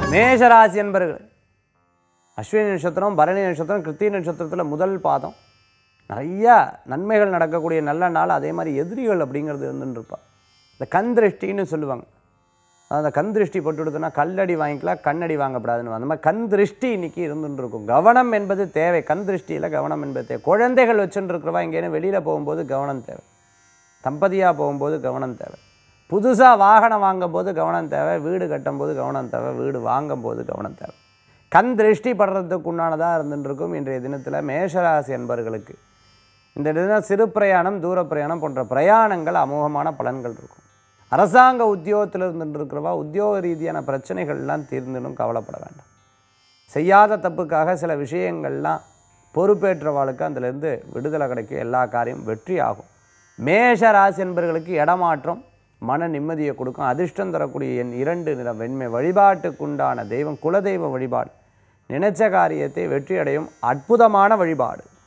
மேஷராசி என்பர்கள் அஸ்வினி நட்சத்திரம், பரணி நட்சத்திரம், கிருத்திகை நட்சத்திரத்தில் முதல் பாதம் நிறையா நன்மைகள் நடக்கக்கூடிய நல்ல நாள். அதே மாதிரி எதிரிகள் அப்படிங்கிறது இருந்துருப்பா. இந்த கண் திருஷ்டின்னு சொல்லுவாங்க. அந்த கண் திருஷ்டி போட்டு விடுதுன்னா கல்லடி வாங்கிக்கலாம், கண்ணடி வாங்கப்படாதுன்னு. அந்த மாதிரி கண் திருஷ்டி இன்னைக்கு இருந்துட்டு இருக்கும். கவனம் என்பது தேவை. கண் திருஷ்டியில் கவனம் என்பது தேவை. குழந்தைகள் வச்சுட்டு இருக்கிறவா எங்கேயும் வெளியில் போகும்போது கவனம் தேவை. தம்பதியாக போகும்போது கவனம் தேவை. புதுசாக வாகனம் வாங்கும் போது கவனம் தேவை. வீடு கட்டும்போது கவனம் தேவை. வீடு வாங்கும் போது கவனம் தேவை. கண் திருஷ்டி படுறதுக்கு உண்டானதாக இருந்துருக்கும். இன்றைய தினத்தில் மேஷராசி என்பவர்களுக்கு இந்த தினம் சிறு பிரயாணம், தூர பிரயாணம் போன்ற பிரயாணங்கள் அமோகமான பலன்கள் இருக்கும். அரசாங்க உத்தியோகத்தில் இருந்துருக்கிறவா உத்தியோக ரீதியான பிரச்சனைகள்லாம் தீர்ந்துடும், கவலைப்பட வேண்டாம். செய்யாத தப்புக்காக சில விஷயங்கள்லாம் பொறுப்பேற்றவாளுக்கு அதிலிருந்து விடுதலை கிடைக்கும். எல்லா காரியம் வெற்றி ஆகும். மேஷ ராசி என்பவர்களுக்கு இடமாற்றம் மன நிம்மதியை கொடுக்கும். அதிர்ஷ்டம் தரக்கூடிய என் 2 நிறம் வெண்மை. வழிபாட்டுக்குண்டான தெய்வம் குலதெய்வ வழிபாடு. நினைச்ச காரியத்தை வெற்றி அடையும் அற்புதமான வழிபாடு.